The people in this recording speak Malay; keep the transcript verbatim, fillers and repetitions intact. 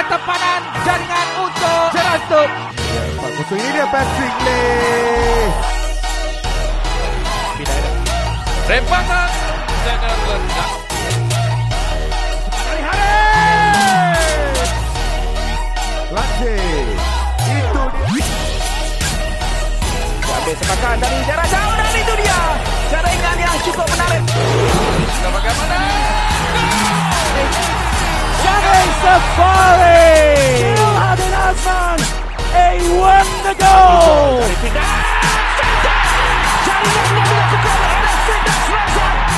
tepanan jaringan untuk Jerantuk. empat kosong ini dia Patrick Lee. Rempangan dengan rendah. Hari-hari Lancik. Itu dia. Ambil sepakan dari jarak jauh dan itu dia jaringan yang cukup menarik. Bagaimana? Shane Safari. Adil Azman. A wonder goal. Jaringannya dilakukan oleh Sidas Razak.